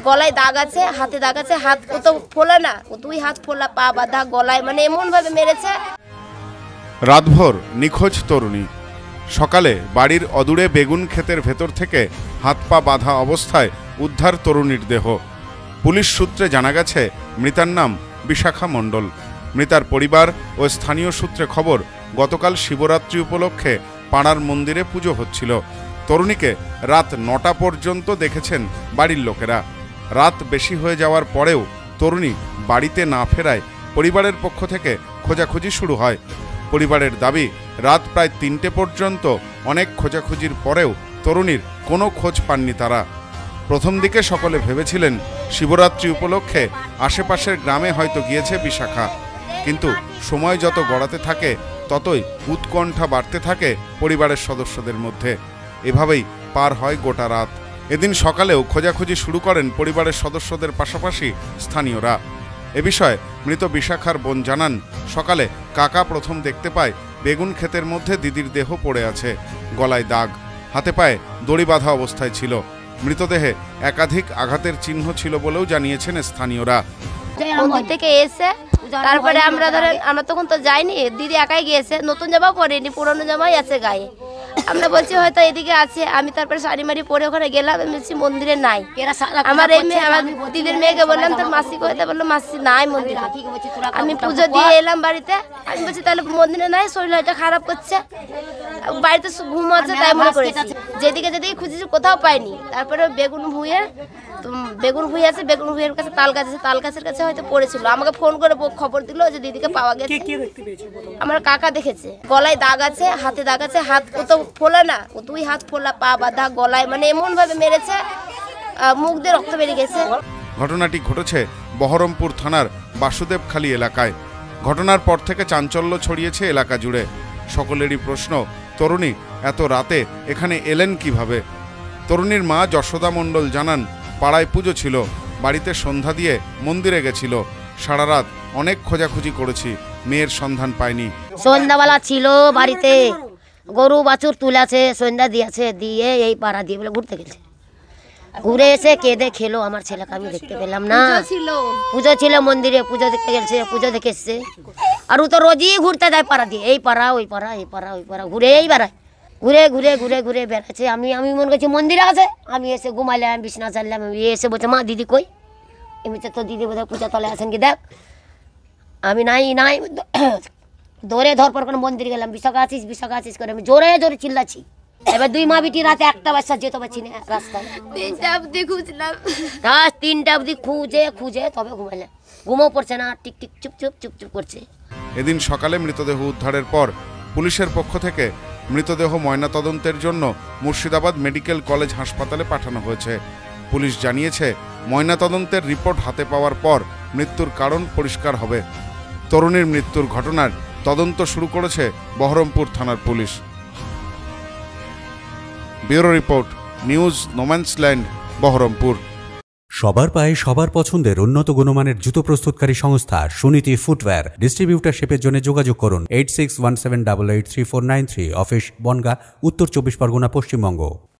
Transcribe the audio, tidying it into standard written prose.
গলায় দাগ আছে, হাতে দাগ আছে, হাত তো ফোলা না, দুই হাত ফোলা, পা বাঁধা, গলায় মানে এমন ভাবে মেরেছে। রাতভর নিখোঁজ তরুণী। সকালে বাড়ির অদূরে বেগুন ক্ষেতের ভেতর থেকে হাত পা বাঁধা অবস্থায় উদ্ধার তরুণীর দেহ। পুলিশ সূত্রে জানা গেছে মৃতার নাম বিশাখা মণ্ডল। মৃতার পরিবার ও স্থানীয় সূত্রে খবর, গতকাল শিবরাত্রি উপলক্ষে পাড়ার মন্দিরে পুজো হচ্ছিল। তরুণীকে রাত ৯টা পর্যন্ত দেখেছেন বাড়ির লোকেরা। রাত বেশি হয়ে যাওয়ার পরেও তরুণী বাড়িতে না ফেরায় পরিবারের পক্ষ থেকে খোঁজাখুঁজি শুরু হয়। পরিবারের দাবি, রাত প্রায় ৩টে পর্যন্ত অনেক খোঁজাখুঁজির পরেও তরুণীর কোনো খোঁজ পাননি তারা। প্রথম দিকে সকলে ভেবেছিলেন শিবরাত্রি উপলক্ষে আশেপাশের গ্রামে হয়তো গিয়েছে বিশাখা, কিন্তু সময় যত গড়াতে থাকে ততই উৎকণ্ঠা বাড়তে থাকে পরিবারের সদস্যদের মধ্যে। এভাবেই পার হয় গোটা রাত। এদিন সকালেও খোঁজাখুঁজি শুরু করেন পরিবারের সদস্যদের পাশাপাশি স্থানীয়রা। এ বিষয়ে মৃত বিশাখার বোন জানান, সকালে কাকা প্রথম দেখতে পায় বেগুন ক্ষেতের মধ্যে দিদির দেহ পড়ে আছে, গলায় দাগ, হাতে পায়ে দড়ি বাঁধা অবস্থায় ছিল। মৃতদেহে একাধিক আঘাতের চিহ্ন ছিল বলেও জানিয়েছেন স্থানীয়রা। মন্দির থেকে এসে তারপরে আমরা তখন তো যাইনি, দিদি একাই গিয়েছে, নতুন জামাও পরেনি, পুরনো জামাই আছে গায়ে। আমরা বলছি হয়তো এদিকে আছে। আমি তারপরে শাড়ি মারি পরে ওখানে গেলাম, আমি বলছি মন্দিরে নাই। আমার এই মেয়ে, আমার দিদির মেয়েকে বললাম তোর মাসি কোথায়, বললো মাসি নাই মন্দিরে। আমি পুজো দিয়ে এলাম বাড়িতে, আমি বলছি তাহলে মন্দিরে নাই, শরীর হয়তো খারাপ করছে, বাড়িতে ঘুম আছে তাই মনে করেছি। যেদিকে যেদিকে খুঁজেছি কোথাও পাইনি। তারপরে বেগুন ভুঁই আছে, বেগুন ভুঁইয়ের কাছে তাল গাছ আছে, তাল গাছের কাছে হয়তো পড়েছিল। আমাকে ফোন করে খবর দিল যে দিদিকে পাওয়া গেছে। আমার কাকা দেখেছে, গলায় দাগ আছে, হাতে দাগ আছে, হাত তো ফোলা না, দুই হাত ফোলা, পা বাঁধা, গলায় মানে এমন ভাবে মেরেছে, মুখ দিয়ে রক্ত বেরিয়ে গেছে। ঘটনাটি ঘটেছে বহরমপুর থানার বাসুদেবখালী এলাকায়। ঘটনার পর থেকে চাঞ্চল্য ছড়িয়েছে এলাকা জুড়ে। সকলেরই প্রশ্ন, তরুণী এত রাতে এখানে এলেন কিভাবে? তরুণীর মা যশোদা মণ্ডল জানান, পাড়ায় পুজো ছিল, বাড়িতে সন্ধ্যা দিয়ে মন্দিরে গেছিল। সারা রাত অনেক খোঁজাখুঁজি করেছি, মেয়ের সন্ধান পাইনি। সন্ধ্যাবেলা ছিল বাড়িতে, গরু বাছুর তুলেছে, সন্ধ্যা দিয়েছে, দিয়ে এই পাড়া দিয়ে বলে ঘুরতে গেছে। ঘুরে এসে কেঁদে খেলো। আমার ছেলেকে আমি দেখতে পেলাম না। পুজো ছিল মন্দিরে, পুজো দেখতে গেছে, পুজো দেখে এসছে। আর ও তো রোজই ঘুরতে যায় পাড়া দিয়ে, এই পাড়া ওই পাড়া, এই পাড়া ওই পাড়া, ঘুরেই বেড়ায়, ঘুরে ঘুরে ঘুরে ঘুরে বেড়াচ্ছে। আমি মনে করছি মন্দিরে আছে। আমি এসে ঘুমাইলাম, বিছনা চাললাম। আমি এসে বলছে মা দিদি কই? এমনিতে তো দিদি বোধহয় পূজা তলে আছেন কি দেখ। আমি নাই ধরপর কোনো মন্দিরে গেলাম, বিশাখা আছিস করে আমি জোরে জোরে চিল্লাচ্ছি। এবার দুই মা বিটি রাতে 1টা বাজছে, যেতে পারছি না রাস্তায়। 3টা অবধি খুঁজলাম, 3টা অবধি খুঁজে তবে ঘুমাইলাম। ঘুমও পড়ছে না, টিক টিক চুপ করছে। এদিন সকালে মৃতদেহ উদ্ধারের পর পুলিশের পক্ষ থেকে মৃতদেহ ময়নাতদন্তের জন্য মুর্শিদাবাদ মেডিকেল কলেজ হাসপাতালে পাঠানো হয়েছে। পুলিশ জানিয়েছে, ময়নাতদন্তের রিপোর্ট হাতে পাওয়ার পর মৃত্যুর কারণ পরিষ্কার হবে। তরুণীর মৃত্যুর ঘটনার তদন্ত শুরু করেছে বহরমপুর থানার পুলিশ। Bureau report, news no man's land, Baharampur. সবার পায়ে সবার পছন্দের উন্নত গুণমানের জুতো প্রস্তুতকারী সংস্থা সুনীতি ফুটওয়্যার। ডিস্ট্রিবিউটারশিপের জন্য যোগাযোগ করুন 8617883493, অফিস বনগাঁ, উত্তর 24 পরগনা, পশ্চিমবঙ্গ।